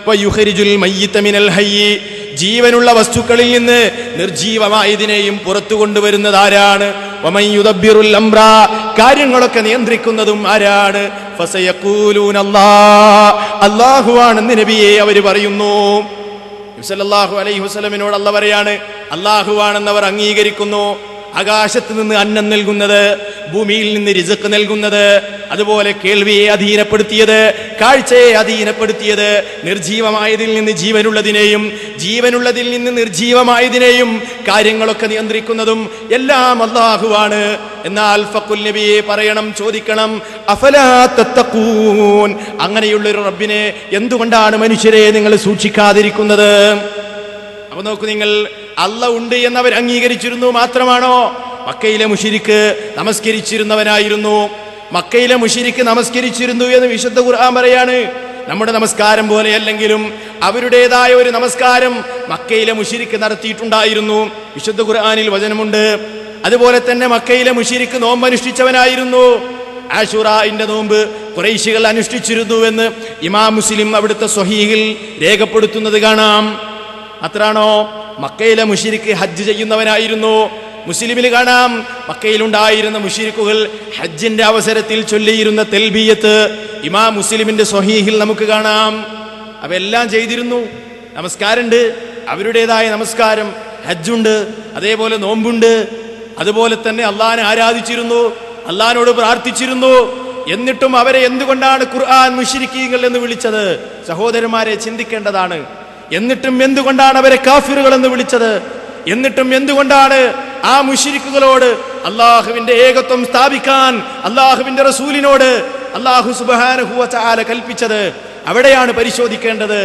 വയുഖരിജുൽ മയ്യിത മിനൽ ഹയ്യി, ജീവനുള്ള വസ്തുക്കളിൽ നിന്ന് നിർജീവമായതിനെയും പുറത്തു കൊണ്ടുവരുന്നത് ആരാണ്? വമൻ യുദബ്ബിറുൽ അംറ, കാര്യങ്ങളൊക്കെ നിയന്ത്രിക്കുന്നതും ആരാണ്? ഫസയഖൂലൂന അല്ലാഹ്, അല്ലാഹുവാണെന്ന് നബിയെ അവർ പറയുന്നു. നബി സല്ലല്ലാഹു അലൈഹി വസല്ലമിനോട് അല്ലാഹ് പറയാണ്, അല്ലാഹുവാണെന്ന് അവർ അംഗീകരിക്കുന്നു. ആകാശത്ത് നിന്ന് അന്നം നൽകുന്നത്, ഭൂമിയിൽ നിന്ന് റിസ്ക് നൽകുന്നത്, അതുപോലെ കേൾവിയെ അധീനപ്പെടുത്തിയത്, കാഴ്ചയെ അധീനപ്പെടുത്തിയത്, നിർജീവമായതിൽ നിന്ന് ജീവനുള്ളതിനെയും ജീവനുള്ളതിൽ നിന്ന് നിർജീവമായതിനെയും കാര്യങ്ങളൊക്കെ നിയന്ത്രിക്കുന്നതും എല്ലാം അല്ലാഹുവാണ്. എന്നാൽ ഫഖുൽ നബിയെ പറയണം, ചോദിക്കണം, അഫലാ തത്തഖൂൻ, അങ്ങനെയുള്ളൊരു റബ്ബിനെ എന്തുകൊണ്ടാണ് മനുഷ്യരെ നിങ്ങൾ സൂക്ഷിക്കാതിരിക്കുന്നത്? അപ്പൊ നോക്കൂ നിങ്ങൾ, അല്ലാഹ് ഉണ്ട് എന്നവർ അംഗീകരിച്ചിരുന്നു. മാത്രമാണോ? മക്കയിലെ മുശ്രിക്ക് നമസ്കരിച്ചിരുന്നവനായിരുന്നു. മക്കയിലെ മുശ്രിക്ക് നമസ്കരിച്ചിരുന്നു എന്ന് വിശുദ്ധ ഖുർആൻ പറയാണ്. നമ്മുടെ നമസ്കാരം പോലെയല്ലെങ്കിലും അവരുടേതായ ഒരു നമസ്കാരം മക്കയിലെ മുശ്രിക്ക് നടത്തിയിട്ടുണ്ടായിരുന്നു. വിശുദ്ധ ഖുർആനിൽ വചനമുണ്ട്. അതുപോലെ തന്നെ മക്കയിലെ മുശ്രിക്ക് നോമ്പ് അനുഷ്ഠിച്ചവനായിരുന്നു. ആശുറാഇന്റെ നോമ്പ് ഖുറൈശികൾ അനുഷ്ഠിച്ചിരുന്നുവെന്ന് ഇമാം മുസ്ലിം അവിടുത്തെ സ്വഹീഹിൽ രേഖപ്പെടുത്തുന്നത് കാണാം. അത്രാണോ? മക്കയിലെ മുശ്രിക്ക് ഹജ്ജ് ചെയ്യുന്നവനായിരുന്നു. മുസ്ലിമിൽ കാണാം, മക്കയിലുണ്ടായിരുന്ന മുശ്രിക്കുകൾ ഹജ്ജിന്റെ അവസരത്തിൽ ചൊല്ലിയിരുന്ന തൽബിയത്ത് ഇമാം മുസ്ലിമിന്റെ സ്വഹീഹിൽ നമുക്ക് കാണാം. അവയെല്ലാം ചെയ്തിരുന്നു. നമസ്കാരമുണ്ട്, അവരുടേതായ നമസ്കാരം, ഹജ്ജുണ്ട്, അതേപോലെ നോമ്പുണ്ട്. അതുപോലെ തന്നെ അള്ളാഹിനെ ആരാധിച്ചിരുന്നു, അള്ളാഹിനോട് പ്രാർത്ഥിച്ചിരുന്നു. എന്നിട്ടും അവരെ എന്തുകൊണ്ടാണ് ഖുർആൻ മുശ്രിക്കീങ്ങൾ എന്ന് വിളിച്ചത്? സഹോദരന്മാരെ, ചിന്തിക്കേണ്ടതാണ്. എന്നിട്ടും എന്തുകൊണ്ടാണ് അവരെ കാഫിറുകൾ എന്ന് വിളിച്ചത്? എന്നിട്ടും എന്തുകൊണ്ടാണ് ആ മുശ്രിക്കുകളോട് അള്ളാഹുവിന്റെ ഏകത്വം സ്ഥാപിക്കാൻ അള്ളാഹുവിന്റെ റസൂലിനോട് അള്ളാഹു സുബ്ഹാനഹു വ തആല കൽപ്പിച്ചത്? അവിടെയാണ് പരിശോധിക്കേണ്ടത്.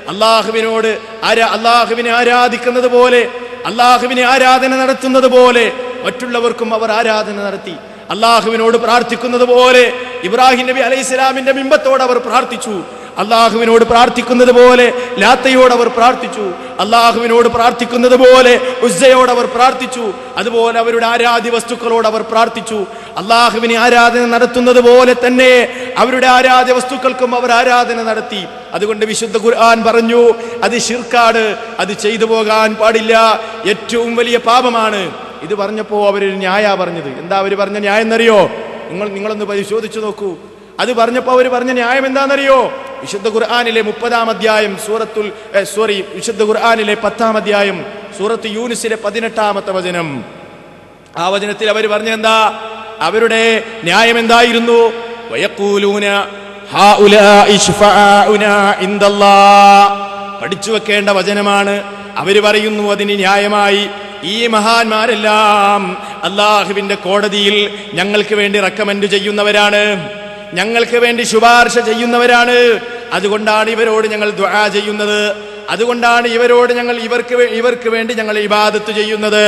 അള്ളാഹുവിനെ ആരാധിക്കുന്നത് പോലെ, അള്ളാഹുവിനെ ആരാധന നടത്തുന്നത് പോലെ മറ്റുള്ളവർക്കും അവർ ആരാധന നടത്തി. അള്ളാഹുവിനോട് പ്രാർത്ഥിക്കുന്നത് പോലെ ഇബ്രാഹിം നബി അലൈഹിസ്സലാമിന്റെ ബിംബത്തോട് അവർ പ്രാർത്ഥിച്ചു. അള്ളാഹുവിനോട് പ്രാർത്ഥിക്കുന്നത് പോലെ ലാത്തയോട് അവർ പ്രാർത്ഥിച്ചു. അള്ളാഹുവിനോട് പ്രാർത്ഥിക്കുന്നത് പോലെ ഉസ്സയോട് അവർ പ്രാർത്ഥിച്ചു. അതുപോലെ അവരുടെ ആരാധ്യ വസ്തുക്കളോട് അവർ പ്രാർത്ഥിച്ചു. അള്ളാഹുവിനെ ആരാധന നടത്തുന്നത് പോലെ തന്നെ അവരുടെ ആരാധ്യ വസ്തുക്കൾക്കും അവർ ആരാധന നടത്തി. അതുകൊണ്ട് വിശുദ്ധ ഖുർആൻ പറഞ്ഞു, അത് ശിർക്കാണ്, അത് ചെയ്തു പോകാൻ പാടില്ല, ഏറ്റവും വലിയ പാപമാണ്. ഇത് പറഞ്ഞപ്പോ അവരൊരു ന്യായ പറഞ്ഞത്. എന്താ അവർ പറഞ്ഞ ന്യായം എന്നറിയോ? നിങ്ങളൊന്ന് പരിശോധിച്ചു നോക്കൂ. അത് പറഞ്ഞപ്പോ അവർ പറഞ്ഞ ന്യായം എന്താണെന്നറിയോ? വിശുദ്ധ ഖുർആനിലെ 30-ാം അധ്യായം വിശുദ്ധ ഖുർആനിലെ 10-ാം അധ്യായം സൂറത്ത് യൂനുസിലെ 18-ാമത്തെ വചനം. ആ വചനത്തിൽ അവർ പറഞ്ഞെന്താ? അവരുടെ ന്യായം എന്തായിരുന്നു? വയഖൂലൂന ഹൗലാഇ ശുഫാഉനാ ഇൻദല്ലാഹ്. പഠിച്ചു വെക്കേണ്ട വചനമാണ്. അവർ പറയുന്നു അതിന് ന്യായമായി, ഈ മഹാന്മാരെല്ലാം അള്ളാഹുവിന്റെ കോടതിയിൽ ഞങ്ങൾക്ക് വേണ്ടി റെക്കമെൻഡ് ചെയ്യുന്നവരാണ്, ഞങ്ങൾക്ക് വേണ്ടി ശുപാർശ ചെയ്യുന്നവരാണ്. അതുകൊണ്ടാണ് ഇവരോട് ഞങ്ങൾ ദുആ ചെയ്യുന്നത്, അതുകൊണ്ടാണ് ഇവർക്ക് വേണ്ടി ഞങ്ങൾ ഇബാദത്ത് ചെയ്യുന്നത്.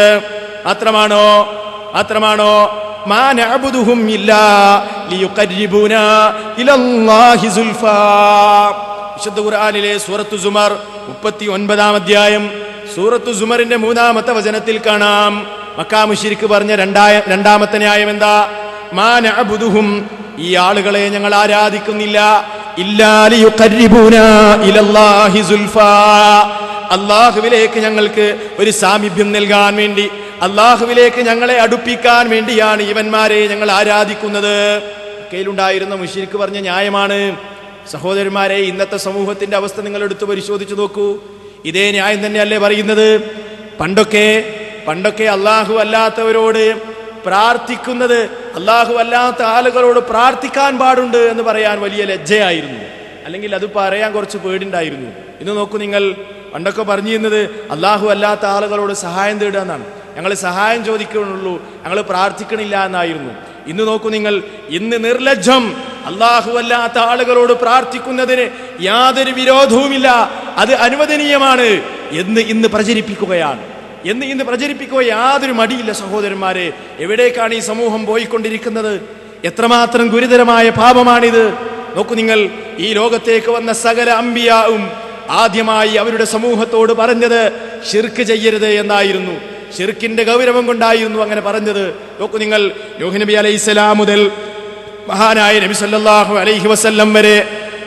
മാത്രമാണോ മാ നഅബുദുഹും ഇല്ലാ ലിയുഖർരിബൂനാ ഇലല്ലാഹി സുൽഫാ. വിശുദ്ധ ഖുർആനിലെ സൂറത്തു സുമർ 39-ാം അധ്യായം സൂറത്തു സുമറിന്റെ 3-ാമത്തെ വചനത്തിൽ കാണാം, മക്കാ മുശ്രിക്ക് പറഞ്ഞ രണ്ടാമത്തെ ന്യായം എന്താ? മാ നഅബുദുഹും, ഈ ആളുകളെ ഞങ്ങൾ ആരാധിക്കുന്നില്ല, ഇല്ലാ ലിയുഖർരിബൂനാ ഇലല്ലാഹി സുൽഫാ, അല്ലാഹുവിലേക്ക് ഞങ്ങൾക്ക് ഒരു സാമീപ്യം നൽകാൻ വേണ്ടി, അല്ലാഹുവിലേക്ക് ഞങ്ങളെ അടുപ്പിക്കാൻ വേണ്ടിയാണ് ഇവന്മാരെ ഞങ്ങൾ ആരാധിക്കുന്നത്. മക്കയിലുണ്ടായിരുന്ന മുശ്രിക്ക് പറഞ്ഞ ന്യായമാണ്. സഹോദരന്മാരെ, ഇന്നത്തെ സമൂഹത്തിന്റെ അവസ്ഥ നിങ്ങൾ എടുത്തു പരിശോധിച്ചു നോക്കൂ. ഇതേ ന്യായം തന്നെയല്ലേ പറയുന്നത്? പണ്ടൊക്കെ അല്ലാഹു അല്ലാത്തവരോട് പ്രാർത്ഥിക്കുന്നത്, അല്ലാഹു അല്ലാത്ത ആളുകളോട് പ്രാർത്ഥിക്കാൻ പാടുണ്ട് എന്ന് പറയാൻ വലിയ ലജ്ജയായിരുന്നു, അല്ലെങ്കിൽ അത് പറയാൻ കുറച്ച് പേടിണ്ടായിരുന്നു. ഇന്ന് നോക്കൂ നിങ്ങൾ, പണ്ടൊക്കെ പറഞ്ഞിരുന്നത് അല്ലാഹു അല്ലാത്ത ആളുകളോട് സഹായം തേടുക എന്നാണ്. ഞങ്ങൾ സഹായം ചോദിക്കണുള്ളൂ, ഞങ്ങൾ പ്രാർത്ഥിക്കണില്ല എന്നായിരുന്നു. ഇന്ന് നോക്കൂ നിങ്ങൾ, ഇന്ന് നിർലജ്ജം അല്ലാഹു അല്ലാത്ത ആളുകളോട് പ്രാർത്ഥിക്കുന്നതിന് യാതൊരു വിരോധവുമില്ല, അത് അനുവദനീയമാണ് എന്ന് ഇന്ന് പ്രചരിപ്പിക്കുകയാണ്. യാതൊരു മടിയില്ല. സഹോദരന്മാരെ, എവിടേക്കാണ് ഈ സമൂഹം പോയിക്കൊണ്ടിരിക്കുന്നത്? എത്രമാത്രം ഗുരുതരമായ പാപമാണിത്. നോക്കൂ നിങ്ങൾ, ഈ ലോകത്തേക്ക് വന്ന സകല അമ്പിയാവും ആദ്യമായി അവരുടെ സമൂഹത്തോട് പറഞ്ഞത് ശിർക്ക് ചെയ്യരുത് എന്നായിരുന്നു. ശിർക്കിന്റെ ഗൗരവം കൊണ്ടായിരുന്നു അങ്ങനെ പറഞ്ഞത്. നോക്കൂ നിങ്ങൾ, നൂഹ് നബി അലൈഹിസ്സലാം മുതൽ മഹാനായ നബി സല്ലല്ലാഹു അലൈഹി വസല്ലം വരെ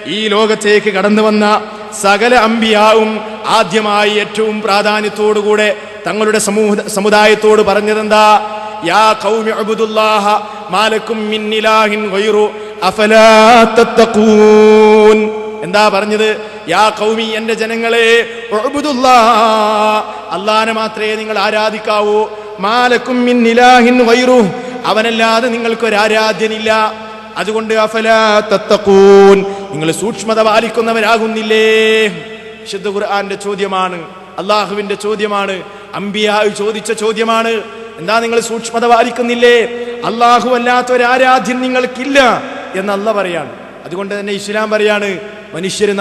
ഈ ലോകത്തേക്ക് കടന്നു വന്ന സകല അമ്പിയാവും ആദ്യമായി ഏറ്റവും പ്രാധാന്യത്തോടുകൂടെ തങ്ങളുടെ സമുദായത്തോട് പറഞ്ഞതെന്താ? യാ ഖൗമി ഉബ്ദുല്ലാഹ മാ ലക്കും മിൻ ഇലാഹിൻ ഗൈറു അഫലാ തത്തഖൂൻ. എന്താ പറഞ്ഞത്? യാ ഖൗമി, എന്റെ ജനങ്ങളെ, ഉബ്ദുല്ലാഹ, അല്ലാഹനെ മാത്രമേ നിങ്ങൾ ആരാധിക്കാവൂ. മാ ലക്കും മിൻ ഇലാഹിൻ ഗൈറു, അവനല്ലാതെ നിങ്ങൾക്കൊരു ആരാധ്യനില്ല. അതുകൊണ്ട് അഫലാ തത്തഖൂൻ, നിങ്ങൾ സൂക്ഷ്മത പാലിക്കുന്നവരാകുന്നില്ലേ? വിശുദ്ധ ഖുർആന്റെ ചോദ്യമാണ്, അള്ളാഹുവിന്റെ ചോദ്യമാണ്, അമ്പിയാ ചോദിച്ച ചോദ്യമാണ്. എന്താ നിങ്ങൾ സൂക്ഷ്മത പാലിക്കുന്നില്ലേ? അള്ളാഹു അല്ലാത്ത ഒരു ആരാധ്യൻ നിങ്ങൾക്കില്ല എന്ന് അല്ലാഹ് പറയാണ്. അതുകൊണ്ട് തന്നെ ഇസ്ലാം പറയാണ്, മനുഷ്യര്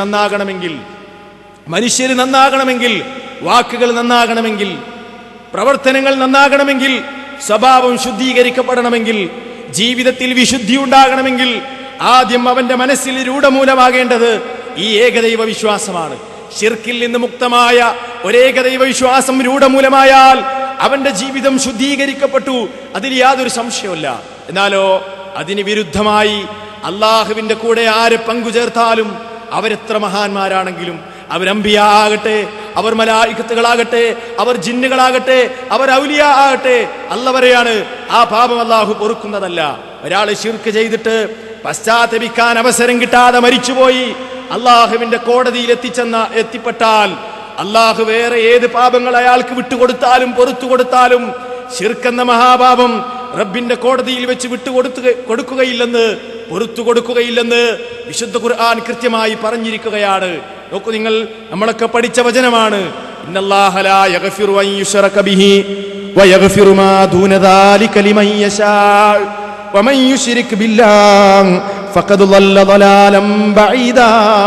നന്നാകണമെങ്കിൽ, വാക്കുകൾ നന്നാകണമെങ്കിൽ, പ്രവർത്തനങ്ങൾ നന്നാകണമെങ്കിൽ, സ്വഭാവം ശുദ്ധീകരിക്കപ്പെടണമെങ്കിൽ, ജീവിതത്തിൽ വിശുദ്ധി ഉണ്ടാകണമെങ്കിൽ ആദ്യം അവന്റെ മനസ്സിൽ രൂഢമൂലമാകേണ്ടത് ഈ ഏകദൈവ വിശ്വാസമാണ്. ശിർക്കിൽ നിന്ന് മുക്തമായ ഒരേകദൈവ വിശ്വാസം രൂഢമൂലമായാൽ അവന്റെ ജീവിതം ശുദ്ധീകരിക്കപ്പെട്ടു, അതിൽ യാതൊരു സംശയമില്ല. എന്നാലോ അതിന് വിരുദ്ധമായി അള്ളാഹുവിന്റെ കൂടെ ആരെ പങ്കുചേർത്താലും അവരെത്ര മഹാന്മാരാണെങ്കിലും, അവരംബിയാ ആകട്ടെ, അവർ മലായികത്തുകളാകട്ടെ, അവർ ജിന്നുകളാകട്ടെ, അവർ ഔലിയ ആകട്ടെ, അല്ലാഹ് പറയാണ് ആ പാപം അള്ളാഹു പൊറുക്കുന്നതല്ല. ഒരാൾ ശിർക്ക് ചെയ്തിട്ട് പശ്ചാത്തപിക്കാൻ അവസരം കിട്ടാതെ മരിച്ചുപോയി അള്ളാഹുവിന്റെ കോടതിയിൽ എത്തിപ്പെട്ടാൽ അള്ളാഹു വേറെ ഏത് പാപങ്ങൾ അയാൾക്ക് വിട്ടുകൊടുത്താലും പൊറുത്തു കൊടുത്താലും ശിർക്കെന്ന മഹാപാപം റബ്ബിന്റെ കോടതിയിൽ വെച്ച് കൊടുക്കുകയില്ലെന്ന്, പൊറുത്തു കൊടുക്കുകയില്ലെന്ന് വിശുദ്ധ ഖുർആൻ കൃത്യമായി പറഞ്ഞിരിക്കുകയാണ്. നോക്കൂ നിങ്ങൾ, നമ്മളൊക്കെ പഠിച്ച വചനമാണ്, ഇന്നല്ലാഹ ലാ യഗ്ഫിറു അൻ യുശ്റക ബിഹി വയഗ്ഫിറു മാ ദൂന ദാലിക ലിമൻ യശാ വമൻ യുശ്രിക് ബില്ലാഹി ഫഖദ് ളല്ല ളലാലൻ ബഈദാ.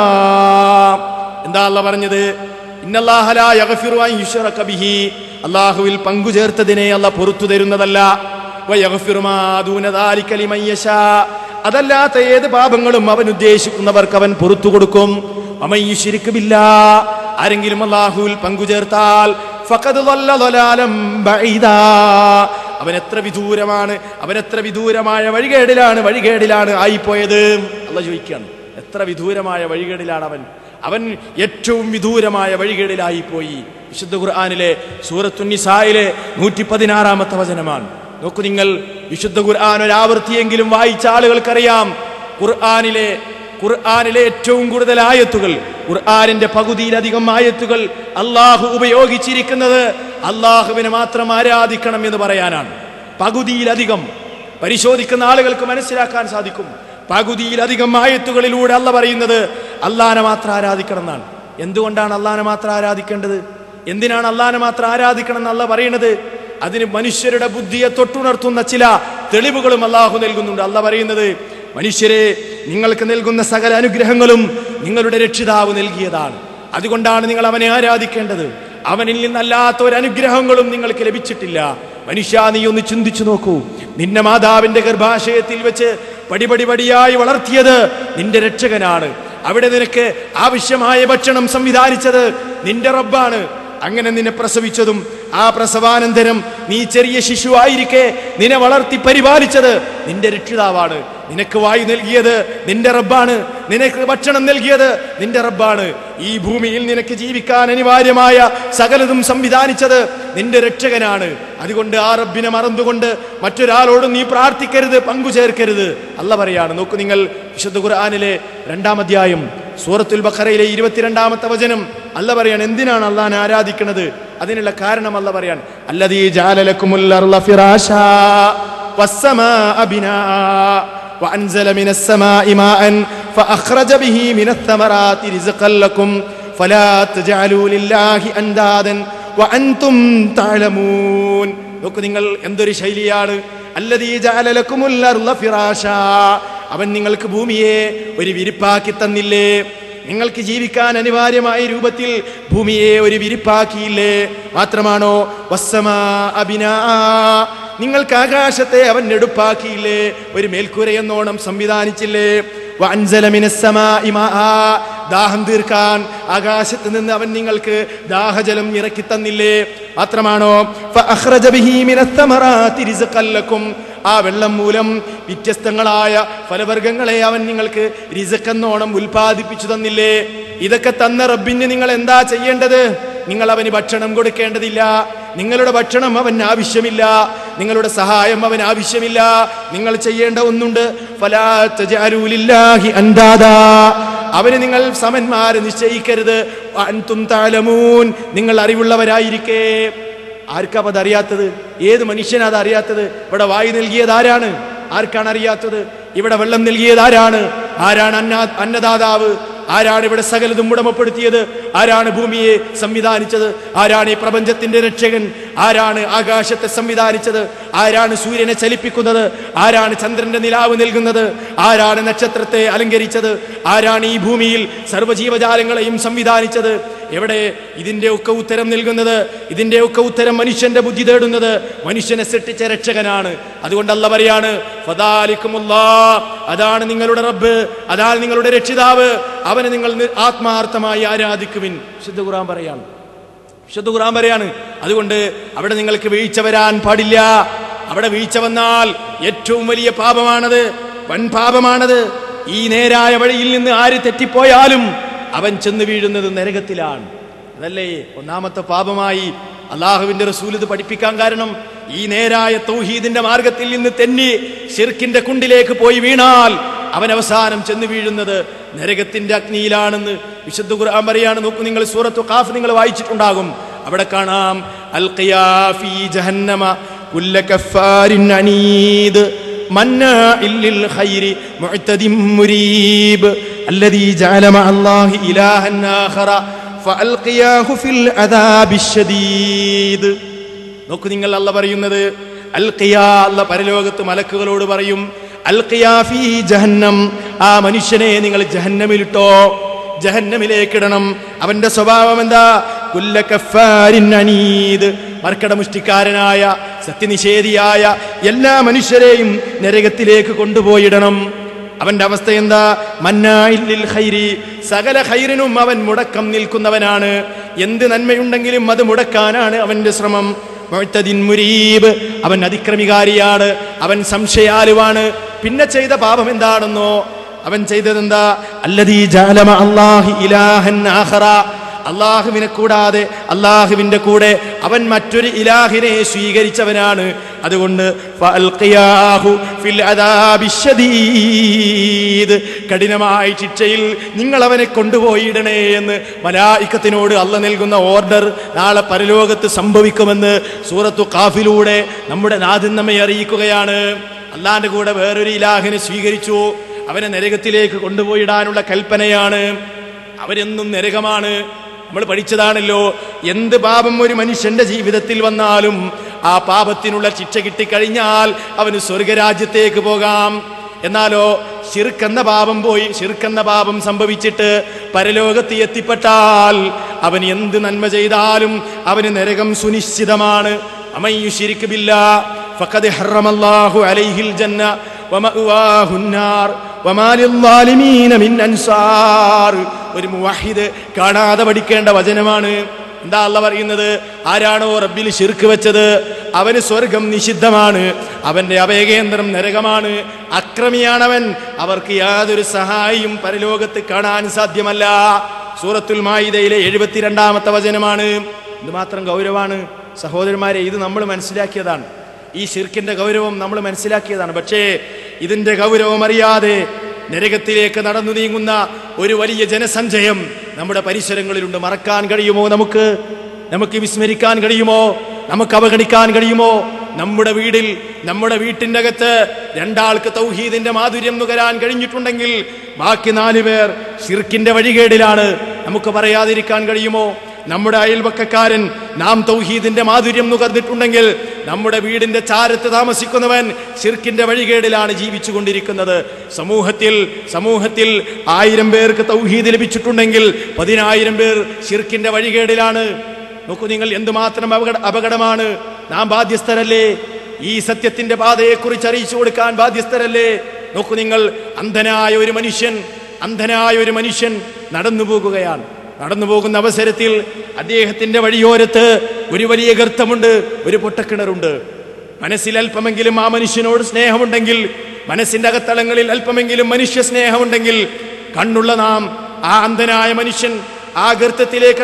എന്താ അല്ലാഹ് പറഞ്ഞത്? ഇന്നല്ലാഹ ലാ യഗ്ഫിറു അൻ യുശ്റക ബിഹി, അല്ലാഹുവിൽ പങ്കുചേർത്തതിനെ അല്ലാഹ് പൊറുത്തു തരുന്നതല്ല. വയഗ്ഫിറു മാ ദൂന ദാലിക ലിമൻ യശാ, അതല്ലാത്ത ഏത് പാപങ്ങളും അവൻ ഉദ്ദേശിക്കുന്നവർക്ക് അവൻ പൊറുത്തു കൊടുക്കും. വമൻ യുശ്രിക് ബില്ലാഹ്, ആരെങ്കിലും അല്ലാഹുവിൽ പങ്കുചേർത്താൽ ഫഖദ് ളല്ല ളലാലൻ ബഈദാ, അവൻ എത്ര വിദൂരമായ വഴികേടിലാണ് ആയിപ്പോയത്. അല്ലാഹ് ചോദിക്കുകയാണ്, എത്ര വിദൂരമായ വഴികേടിലാണ് അവൻ ഏറ്റവും വിദൂരമായ വഴികേടിലായിപ്പോയി. വിശുദ്ധ ഖുർആനിലെ സൂറത്തുൻ നിസായിലെ 116-ാമത്തെ വചനമാണ്. നോക്കൂ നിങ്ങൾ, വിശുദ്ധ ഖുർആൻ ഒരാവർത്തിയെങ്കിലും വായിച്ച ആളുകൾക്കറിയാം, ഖുർആനിലെ ഏറ്റവും കൂടുതൽ ആയത്തുകൾ, ഖുർആനിന്റെ പകുതിയിലധികം ആയത്തുകൾ അള്ളാഹു ഉപയോഗിച്ചിരിക്കുന്നത് അള്ളാഹുവിനെ മാത്രം ആരാധിക്കണം എന്ന് പറയാനാണ്. പകുതിയിലധികം പരിശോധിക്കുന്ന ആളുകൾക്ക് മനസ്സിലാക്കാൻ സാധിക്കും. പകുതിയിലധികം ആയത്തുകളിലൂടെ അള്ളാഹ് പറയുന്നത് അള്ളാഹനെ മാത്രം ആരാധിക്കണം എന്നാണ്. എന്തുകൊണ്ടാണ് അള്ളാഹനെ മാത്രം ആരാധിക്കേണ്ടത്? എന്തിനാണ് അള്ളാഹനെ മാത്രം ആരാധിക്കണം എന്ന് അള്ളാഹ് പറയുന്നത്? അതിന് മനുഷ്യരുടെ ബുദ്ധിയെ തൊട്ടുണർത്തുന്ന ചില തെളിവുകളും അള്ളാഹു നൽകുന്നുണ്ട്. അള്ളാഹ് പറയുന്നത്, മനുഷ്യരെ, നിങ്ങൾക്ക് നൽകുന്ന സകല അനുഗ്രഹങ്ങളും നിങ്ങളുടെ രക്ഷിതാവ് നൽകിയതാണ്. അതുകൊണ്ടാണ് നിങ്ങൾ അവനെ ആരാധിക്കേണ്ടത്. അവനിൽ നിന്നല്ലാത്ത ഒരു അനുഗ്രഹങ്ങളും നിങ്ങൾക്ക് ലഭിച്ചിട്ടില്ല. മനുഷ്യ, നീ ഒന്ന് ചിന്തിച്ചു നോക്കൂ. നിന്നെ മാതാവിന്റെ ഗർഭാശയത്തിൽ വെച്ച് പടിപടിയായി വളർത്തിയത് നിന്റെ രക്ഷകനാണ്. അവിടെ നിനക്ക് ആവശ്യമായ ഭക്ഷണം സംവിധാനിച്ചത് നിന്റെ റബ്ബാണ്. അങ്ങനെ നിന്നെ പ്രസവിച്ചതും ആ പ്രസവാനന്തരം നീ ചെറിയ ശിശുവായിരിക്കെ നിന്നെ വളർത്തി പരിപാലിച്ചത് നിന്റെ രക്ഷിതാവാണ്. നിനക്ക് വായു നൽകിയത് നിന്റെ റബ്ബാണ്. നിനക്ക് ഭക്ഷണം നൽകിയത് നിന്റെ റബ്ബാണ്. ഈ ഭൂമിയിൽ നിനക്ക് ജീവിക്കാൻ അനിവാര്യമായ സകലതും സംവിധാനിച്ചത് നിന്റെ രക്ഷകനാണ്. അതുകൊണ്ട് ആ റബ്ബിനെ മറന്നുകൊണ്ട് മറ്റൊരാളോടും നീ പ്രാർത്ഥിക്കരുത്, പങ്കുചേർക്കരുത്. അല്ലാഹ് പറയാണ്. നോക്കൂ നിങ്ങൾ, വിശുദ്ധ ഖുർആനിലെ 2-ാം അധ്യായം സൂറത്തുൽ ബഖറയിലെ 22-ാമത്തെ വചനം അല്ലാഹ് പറയാണ്, എന്തിനാണ് അല്ലാഹനെ ആരാധിക്കുന്നത്? അതിനുള്ള കാരണം അല്ലാഹ് പറയാണ്, അല്ലദീ ജഅല ലക്കുമുൽ അർള ഫിറാശാ വസ്സമാഅ ബിനാഅ വഅൻസല മിനസ് സമാഇ മാഅൻ ഫഅഖ്റജ ബിഹി മിനത്ത് തമറാത്തി റിസ്ഖൻ ലക്കും ഫലാ തജഅലൂ ലില്ലാഹി അൻദാദൻ വഅൻതും തഅലമൂൻ. നോക്കൂ നിങ്ങൾ, എന്തൊരു ശൈലിയാണ്. അല്ലദീ ജഅല ലക്കുമുൽ അർള ഫിറാശാ, അവൻ നിങ്ങൾക്ക് ഭൂമിയെ ഒരു വിരിപ്പാക്കി തന്നില്ലേ? നിങ്ങൾക്ക് ജീവിക്കാൻ അനിവാര്യമായ രൂപത്തിൽ ഭൂമിയെ ഒരു വിരിപ്പാക്കിയില്ലേ? മാത്രമാണോ, വസ്സമാഅ ബിനാഅ, നിങ്ങൾക്ക് ആകാശത്തെ അവൻ നെടുപ്പാക്കിയില്ലേ? ഒരു മേൽക്കൂരയെന്നോണം സംവിധാനിച്ചില്ലേ? വഅൻസല മിനസ് സമാഇ മാഅ, ദാഹം തീർക്കാൻ ആകാശത്ത് നിന്ന് അവൻ നിങ്ങൾക്ക് ദാഹജലം ഇറക്കി തന്നില്ലേ? മാത്രമാണോ, ഫഅഖ്റജ ബിഹി മിനത്ത് തമറാത്തി റിസ്ഖൻ ലക്കും, ആ വെള്ളം മൂലം വ്യത്യസ്തങ്ങളായ ഫലവർഗ്ഗങ്ങളെ അവൻ നിങ്ങൾക്ക് റിസ്ഖെന്നോണം ഉൽപ്പാദിപ്പിച്ചു തന്നില്ലേ? ഇതൊക്കെ തന്ന റബ്ബിന് നിങ്ങൾ എന്താ ചെയ്യേണ്ടത്? നിങ്ങൾ അവന് ഭക്ഷണം കൊടുക്കേണ്ടതില്ല. നിങ്ങളുടെ ഭക്ഷണം അവന് ആവശ്യമില്ല. നിങ്ങളുടെ സഹായം അവന് ആവശ്യമില്ല. നിങ്ങൾ ചെയ്യേണ്ട ഒന്നുണ്ട്. ഫലാ തജഅലൂ ലില്ലാഹി അൻദാദാ, അവന് നിങ്ങൾ സമന്മാരെ നിശ്ചയിക്കരുത്. അൻതും തഅലമൂൻ, നിങ്ങൾ അറിവുള്ളവരായിരിക്കേ. ആർക്കാ അതറിയാത്തത്? ഏത് മനുഷ്യനാ അത് അറിയാത്തത്? ഇവിടെ വായു നൽകിയത് ആരാണ്? ആർക്കാണ് അറിയാത്തത്? ഇവിടെ വെള്ളം നൽകിയത് ആരാണ്? ആരാണ് അന്നദാതാവ്? ആരാണ് ഇവിടെ സകലതും ഉടമപ്പെടുത്തിയത്? ആരാണ് ഭൂമിയെ സംവിധാനിച്ചത്? ആരാണ് ഈ പ്രപഞ്ചത്തിന്റെ രക്ഷകൻ? ആരാണ് ആകാശത്തെ സംവിധാനിച്ചത്? ആരാണ് സൂര്യനെ ചലിപ്പിക്കുന്നത്? ആരാണ് ചന്ദ്രന്റെ നിലാവ് നൽകുന്നത്? ആരാണ് നക്ഷത്രത്തെ അലങ്കരിച്ചത്? ആരാണ് ഈ ഭൂമിയിൽ സർവ്വജീവജാലങ്ങളെയും സംവിധാനിച്ചത്? എവിടെ ഇതിന്റെ ഒക്കെ ഉത്തരം നൽകുന്നത്? ഇതിന്റെ ഒക്കെ ഉത്തരം മനുഷ്യന്റെ ബുദ്ധി തേടുന്നത് മനുഷ്യനെ സൃഷ്ടിച്ച രക്ഷകനാണ്. അതുകൊണ്ട് അല്ലാഹ് പറയാണ്, ഫദാലികുമുല്ലാഹ്, അതാണ് നിങ്ങളുടെ റബ്ബ്, അതാണ് നിങ്ങളുടെ രക്ഷിതാവ്, അവനെ നിങ്ങൾ ആത്മാർത്ഥമായി ആരാധിക്കുവിൻ. വിശുദ്ധ ഖുർആൻ പറയാണ്. അതുകൊണ്ട് അവിടെ നിങ്ങൾക്ക് വീഴ്ച വരാൻ പാടില്ല. അവിടെ വീഴ്ച വന്നാൽ ഏറ്റവും വലിയ പാപമാണത്, വൻ പാപമാണത്. ഈ നേരായ വഴിയിൽ നിന്ന് ആര് തെറ്റിപ്പോയാലും അവൻ ചെന്ന് വീഴുന്നത് നരകത്തിലാണ്. അതല്ലേ ഒന്നാമത്തെ പാപമായി അള്ളാഹുവിന്റെ റസൂൽ ഇത് പഠിപ്പിക്കാൻ കാരണം. ഈ നേരായ തൗഹീദിന്റെ മാർഗത്തിൽ നിന്ന് തെന്നി ശിർക്കിന്റെ കുണ്ടിലേക്ക് പോയി വീണാൽ അവൻ അവസാനം ചെന്ന് വീഴുന്നത് നരകത്തിന്റെ അഗ്നിയിലാണെന്ന് വിശുദ്ധ ഖുർആൻ പറയാണ്. നോക്കൂ, നിങ്ങൾ സൂറത്തു ഖാഫ് നിങ്ങൾ വായിച്ചിട്ടുണ്ടാകും. അവിടെ കാണാം, അൽഖിയാ ഫീ ജഹന്നമ കുല്ല കഫാരിൻ അനീദ് മന്നാഇൻ ലിൽ ഖൈരി മുഅ്തദിൻ മുരീബ് الذي جعل مع الله إلها آخر فألقياه في العذاب الشديد. നോക്കൂ, നിങ്ങൾ അല്ലാഹ് പറയുന്നത് അൽഖിയാ, അല്ലാഹ് പരലോകത്ത് മലക്കുകളോട് പറയും, അൽഖിയാ ഫീ ജഹന്നം, ആ മനുഷ്യനെ നിങ്ങൾ ജഹന്നമിലിട്ടോ, ജഹന്നമിലേക്കിടണം. അവന്റെ സ്വഭാവം എന്താ? കുല്ല കഫാരിൻ അനീദ്, മർക്കടമുഷ്ടിക്കാരനായ സത്യനിഷേധിയായ എല്ലാ മനുഷ്യരെയും നരകത്തിലേക്ക് കൊണ്ടുപോയിടണം. അവന്റെ അവസ്ഥ എന്താ? മന്നാഇൻ ലിൽ ഖൈരി, സകല ഖൈറിനും അവൻ മുടക്കം നിൽക്കുന്നവനാണ്. എന്ത് നന്മയുണ്ടെങ്കിലും അത് മുടക്കാനാണ് അവന്റെ ശ്രമം. മുഅ്തദിൻ മുരീബ്, അവൻ അതിക്രമികാരിയാണ്, അവൻ സംശയാലുവാണ്. പിന്നെ ചെയ്ത പാപം എന്താണെന്നോ? അവൻ ചെയ്തതെന്താ? അല്ലദീ ജഅല മഅല്ലാഹി ഇലാഹൻ ആഖറ, അള്ളാഹുവിനെ കൂടാതെ, അള്ളാഹുവിന്റെ കൂടെ അവൻ മറ്റൊരു ഇലാഹിനെ സ്വീകരിച്ചവനാണ്. അതുകൊണ്ട് ഫഅൽഖിയാഹു ഫിൽ അദാബി ശദീദ്, കഠിനമായ ശിക്ഷയിൽ നിങ്ങൾ അവനെ കൊണ്ടുപോയിടണേ എന്ന് മലായികത്തിനോട് അള്ളാഹ് നൽകുന്ന ഓർഡർ നാളെ പരലോകത്ത് സംഭവിക്കുമെന്ന് സൂറത്തു ഖാഫിലൂടെ നമ്മുടെ നാഥൻ നമ്മെ അറിയിക്കുകയാണ്. അള്ളാഹിന്റെ കൂടെ വേറൊരു ഇലാഹിനെ സ്വീകരിച്ചു, അവനെ നരകത്തിലേക്ക് കൊണ്ടുപോയിടാനുള്ള കൽപ്പനയാണ്. അവരെന്നും നരകമാണ്. നമ്മൾ പഠിച്ചതാണല്ലോ, എന്ത് പാപം ഒരു മനുഷ്യന്റെ ജീവിതത്തിൽ വന്നാലും ആ പാപത്തിനുള്ള ശിക്ഷ കിട്ടിക്കഴിഞ്ഞാൽ അവന് സ്വർഗരാജ്യത്തേക്ക് പോകാം. എന്നാലോ ശിർക്ക് എന്ന പാപം സംഭവിച്ചിട്ട് പരലോകത്ത് എത്തിപ്പെട്ടാൽ അവൻ എന്ത് നന്മ ചെയ്താലും അവന് നരകം സുനിശ്ചിതമാണ്. അമൻ യുശ്രിക് ബില്ലാഹ് ഫഖദ് ഹറമല്ലാഹു അലൈഹിൽ ജന്ന വമഅവാഹുൻ നാർ വമാ ലിൽസാലിമീന മിൻ അൻസാർ. ഒരു മുവഹിദ് കാണാതെ പഠിക്കേണ്ട വചനമാണ്. എന്താ അല്ലാഹ് പറയുന്നത്? ആരാണോ റബ്ബിൽ ശിർക്ക് വെച്ചത് അവന് സ്വർഗം നിഷിദ്ധമാണ്, അവന്റെ അഭയകേന്ദ്രം നരകമാണ്, അക്രമിയാണവൻ, അവർക്ക് യാതൊരു സഹായിയും പരലോകത്ത് കാണാൻ സാധ്യമല്ല. സൂറത്തുൽ മാഇദയിലെ 72-ാമത്തെ വചനമാണ്. ഇത് മാത്രം ഗൗരവമാണ് സഹോദരന്മാരെ, ഇത് നമ്മൾ മനസ്സിലാക്കിയതാണ്. ഈ ശിർക്കിന്റെ ഗൗരവം നമ്മൾ മനസ്സിലാക്കിയതാണ്. പക്ഷേ ഇതിന്റെ ഗൗരവം അറിയാതെ നരകത്തിലേക്ക് നടന്നു നീങ്ങുന്ന ഒരു വലിയ ജനസഞ്ചയം നമ്മുടെ പരിസരങ്ങളിലുണ്ട്. മറക്കാൻ കഴിയുമോ? നമുക്ക് വിസ്മരിക്കാൻ കഴിയുമോ? നമുക്ക് അവഗണിക്കാൻ കഴിയുമോ? നമ്മുടെ വീട്ടിന്റെ അകത്ത് 2 ആൾക്ക് തൗഹീദിന്റെ മാധുര്യം നുകരാൻ കഴിഞ്ഞിട്ടുണ്ടെങ്കിൽ ബാക്കി 4 പേർ ശിർക്കിന്റെ വഴികേടിലാണ്. നമുക്ക് പറയാതിരിക്കാൻ കഴിയുമോ? നമ്മുടെ അയൽവക്കക്കാരൻ നാം തൗഹീദിന്റെ മാധുര്യം നുകർന്നിട്ടുണ്ടെങ്കിൽ നമ്മുടെ വീടിന്റെ ചാരത്ത് താമസിക്കുന്നവൻ ശിർക്കിന്റെ വഴികേടിലാണ് ജീവിച്ചു കൊണ്ടിരിക്കുന്നത്. സമൂഹത്തിൽ 1000 പേർക്ക് തൗഹീദ് ലഭിച്ചിട്ടുണ്ടെങ്കിൽ 10,000 പേർ ശിർക്കിന്റെ വഴികേടിലാണ്. നോക്കൂ നിങ്ങൾ, എന്തുമാത്രം അപകടമാണ്. നാം ബാധ്യസ്ഥരല്ലേ? ഈ സത്യത്തിന്റെ പാതയെക്കുറിച്ച് അറിയിച്ചു കൊടുക്കാൻ ബാധ്യസ്ഥരല്ലേ? നോക്കൂ നിങ്ങൾ, അന്ധനായ ഒരു മനുഷ്യൻ നടന്നു പോകുന്ന അവസരത്തിൽ അദ്ദേഹത്തിന്റെ വഴിയോരത്ത് ഒരു വലിയ ഗർത്തമുണ്ട്, ഒരു പൊട്ടക്കിണറുണ്ട്. മനസ്സിൽ അല്പമെങ്കിലും ആ മനുഷ്യനോട് സ്നേഹമുണ്ടെങ്കിൽ, മനസ്സിന്റെ അകത്തളങ്ങളിൽ അല്പമെങ്കിലും മനുഷ്യ സ്നേഹമുണ്ടെങ്കിൽ, കണ്ണുള്ള നാം ആ അന്ധനായ മനുഷ്യൻ ആ ഗർത്തത്തിലേക്ക്